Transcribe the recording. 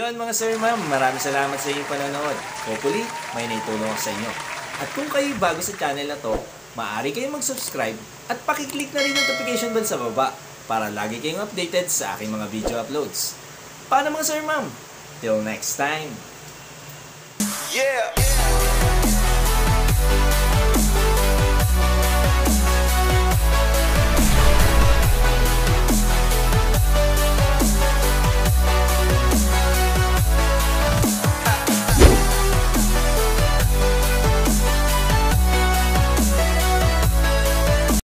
yun mga sir, ma'am, maraming salamat sa inyong panonood. Hopefully, may naitulong ako sa inyo. At kung kayo bago sa channel na to, maaari kayong mag-subscribe at pakiclick na rin yung notification bell sa baba para lagi kayong updated sa aking mga video uploads. Paano mga sir, ma'am? Till next time! Yeah!